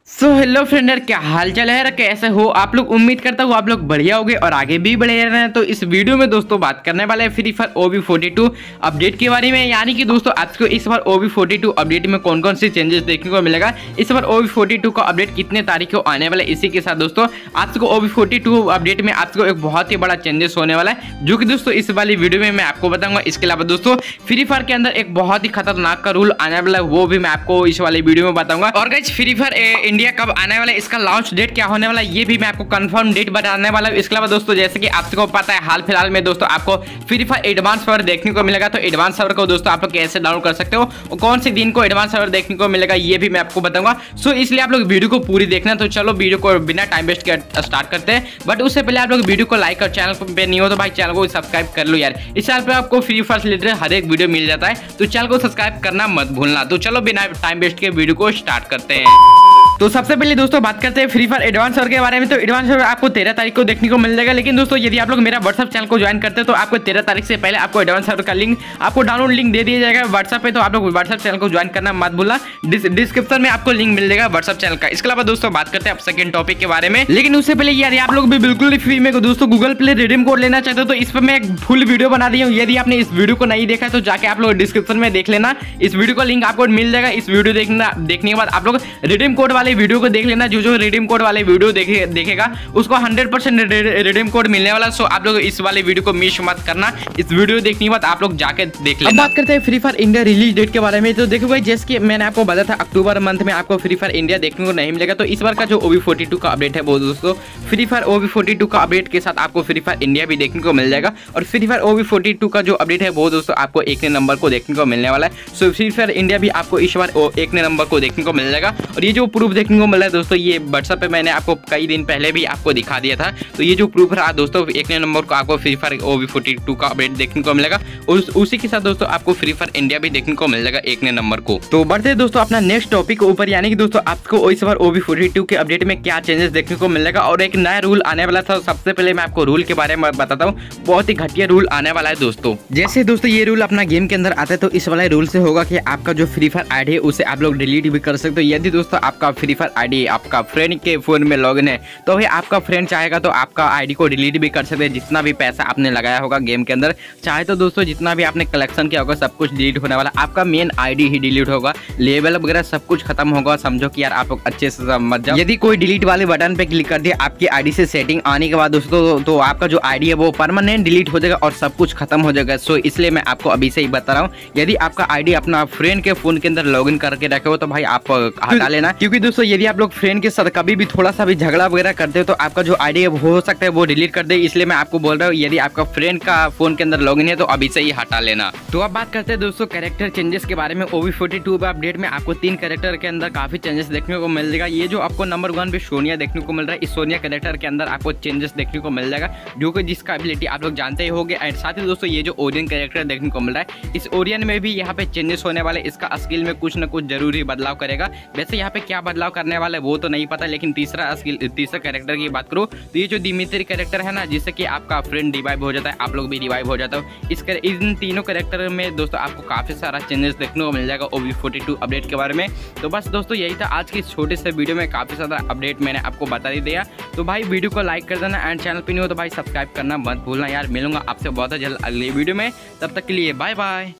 Hello friend यार, क्या हाल चाल है, कैसे हो आप लोग। उम्मीद करता हूँ आप लोग बढ़िया होगे और आगे भी बढ़े रहे हैं। तो इस वीडियो में दोस्तों बात करने वाले हैं फ्री फायर OB42 अपडेट के बारे में। यानी कि दोस्तों आज को इस बार OB42 अपडेट में कौन कौन से चेंजेस देखने को मिलेगा, इस बार OB42 का अपडेट कितने तारीख को आने वाला है। इसी के साथ दोस्तों आज को OB42 अपडेट में आज को एक बहुत ही बड़ा चेंजेस होने वाला है, जो कि दोस्तों इस वाली वीडियो में मैं आपको बताऊंगा। इसके अलावा दोस्तों फ्री फायर के अंदर एक बहुत ही खतरनाक का रूल आने वाला है, वो भी मैं आपको इस वाली वीडियो में बताऊंगा। और गाइस फ्री फायर इंडिया कब आने वाला है, इसका लॉन्च डेट क्या होने वाला है, ये भी मैं आपको कंफर्म डेट बताने वाला हूं। इसके अलावा दोस्तों जैसे कि आपको पता है हाल फिलहाल में दोस्तों आपको फ्री फायर एडवांस सर्वर देखने को मिलेगा। तो एडवांस सर्वर को दोस्तों आप लोग कैसे डाउनलोड कर सकते हो और कौन से दिन को एडवांस सर्वर देखने को मिलेगा, ये भी मैं आपको बताऊंगा। सो इसलिए आप लोग वीडियो को पूरी देखना। तो चलो वीडियो को बिना टाइम वेस्ट के स्टार्ट करते हैं। बट उससे पहले आप लोग वीडियो को लाइक और चैनल पे नहीं हो तो भाई चैनल को सब्सक्राइब कर लो यार। इस चैनल पे आपको फ्री फायर से रिलेटेड हर एक वीडियो मिल जाता है, तो चैनल को सब्सक्राइब करना मत भूलना। तो चलो बिना टाइम वेस्ट के वीडियो को स्टार्ट करते हैं। तो सबसे पहले दोस्तों बात करते हैं फ्री फायर एडवांस सर्वर के बारे में। तो एडवांस सर्वर आपको 13 तारीख को देखने को मिल जाएगा। लेकिन दोस्तों यदि आप लोग मेरा व्हाट्सएप चैनल को ज्वाइन करते हैं तो आपको 13 तारीख से पहले आपको एडवांस सर्वर का लिंक, आपको डाउनलोड लिंक दे दिया जाएगा व्हाट्सएप पे। तो आप लोग व्हाट्सएप चैनल को ज्वाइन करना मत भूलना, डिस्क्रिप्शन में आपको लिंक मिल जाएगा व्हाट्सएप चैनल का। इसके अलावा दोस्तों बात करते हैं आप सेकंड टॉपिक के बारे में। लेकिन उससे पहले यार आप लोग भी बिल्कुल फ्री में दोस्तों गूगल प्ले रिडीम कोड लेना चाहते हो तो इस पर मैं एक फुल वीडियो बना दी हूँ। यदि आपने इस वीडियो को नहीं देखा तो जाके आप लोग डिस्क्रिप्शन में देख लेना, इस वीडियो का लिंक आपको मिल जाएगा। इस वीडियो देखने के बाद आप लोग रिडीम कोड वाले वीडियो को देख लेना। जो रिडीम कोड वाले वीडियो देखेगा उसको 100% रिडीम कोड मिलने वाला। सो आप लोग इस वाले वीडियो को मिस मत करना, इस वीडियो देखने के बाद आप लोग जाके देख लेना। अब बात करते हैं Free Fire India release date के बारे में। तो देखो भाई जैसे कि मैंने आपको बताया था अक्टूबर मंथ में आपको फ्री फायर इंडिया देखने को नहीं मिलेगा। तो इस बार का जो OB42 का अपडेट है वो दोस्तों फ्री फायर OB42 का अपडेट के साथ आपको फ्री फायर इंडिया भी देखने को मिल जाएगा। और फ्री फायर OB42 का जो अपडेट है वो दोस्तों आपको 1 नंबर को देखने को मिलने वाला है। सो फ्री फायर इंडिया भी आपको इस बार 1 नंबर को देखने को मिल जाएगा। और ये जो प्रूफ देखने को मिल रहा है दोस्तों, ये व्हाट्सएप पे मैंने आपको कई दिन पहले भी आपको दिखा दिया था। तो ये जो प्रूफ रहा दोस्तों 1 नंबर को आपको फ्री फायर OB42 का अपडेट देखने को मिलेगा। उसी के साथ दोस्तों आपको फ्री फायर इंडिया भी देखने को मिल जाएगा 1 नंबर को। तो बढ़ते दोस्तों अपना नेक्स्ट टॉपिक के ऊपर, यानी कि दोस्तों आपको इस बार OB42 के अपडेट में क्या चेंजेस देखने को मिलेगा और एक नया रूल आने वाला था। सबसे पहले मैं आपको रूल के बारे में बताता हूँ, बहुत ही घटिया रूल आने वाला है दोस्तों। जैसे दोस्तों ये रूल अपना गेम के अंदर आता है तो इस वाले रूल से होगा कि आपका जो फ्री फायर आईडी है उसे आप लोग डिलीट भी कर सकते हो। यदि दोस्तों आपका फ्री फायर आईडी आपका फ्रेंड के फोन में लॉगिन है तो भाई आपका फ्रेंड चाहेगा तो आपका आईडी को डिलीट भी कर सकते हैं। जितना भी पैसा आपने लगाया होगा गेम के अंदर, चाहे तो दोस्तों जितना भी आपने कलेक्शन किया होगा सब कुछ डिलीट होने वाला। आपका मेन आईडी ही डिलीट होगा, लेवल वगैरह सब कुछ खत्म होगा। समझो कि यार आप लोग अच्छे से समझ जाओ। यदि कोई डिलीट वाले बटन पे क्लिक कर दिया आपकी आईडी से सेटिंग आने के बाद दोस्तों तो आपका जो आईडी है वो परमानेंट डिलीट हो जाएगा और सब कुछ खत्म हो जाएगा। सो इसलिए मैं आपको अभी से ही बता रहा हूँ, यदि आपका आईडी अपना फ्रेंड के फोन के अंदर लॉगिन करके रखे हो तो भाई आप हटा लेना। क्योंकि दोस्तों यदि आप लोग फ्रेंड के साथ कभी भी थोड़ा सा भी झगड़ा वगैरह करते हो तो आपका जो आईडी है हो सकता है वो डिलीट कर दे। इसलिए मैं आपको बोल रहा हूँ यदि आपका फ्रेंड का फोन के अंदर लॉगिन है तो अभी से ही हटा लेना। तो अब बात करते हैं दोस्तों कैरेक्टर चेंजेस के बारे में। OB42 अपडेट में आपको 3 कैरेक्टर के अंदर काफी चेंजेस देखने को मिल जाएगा। ये जो आपको नंबर 1 पे सोनिया देखने को मिल रहा है, इस सोनिया कैरेक्टर के अंदर आपको चेंजेस देखने को मिल जाएगा, जो कि जिसका एबिलिटी आप लोग जानते ही होंगे। एंड साथ ही दोस्तों ये जो ओरियन कैरेक्टर देखने को मिल रहा है, इस ओरियन में भी यहाँ पे चेंजेस होने वाले। इसका स्किल में कुछ न कुछ जरूरी बदलाव करेगा। वैसे यहाँ पे क्या बदलाव करने वाला है वो तो नहीं पता, लेकिन तीसरा कैरेक्टर की बात करो तो ये जो दिमित्री कैरेक्टर है ना, जिससे कि आपका फ्रेंड रिवाइव हो जाता है, आप लोग भी रिवाइव हो जाता हो। इन तीनों कैरेक्टर में दोस्तों आपको काफी सारा चेंजेस देखने को मिल जाएगा OB42 अपडेट के बारे में। तो बस दोस्तों यही था आज की छोटे से वीडियो में, काफी सारा अपडेट मैंने आपको बता ही दिया। तो भाई वीडियो को लाइक कर देना एंड चैनल पे नहीं हो तो भाई सब्सक्राइब करना मत भूलना यार। मिलूंगा आपसे बहुत जल्द अगली वीडियो में, तब तक के लिए बाय बाय।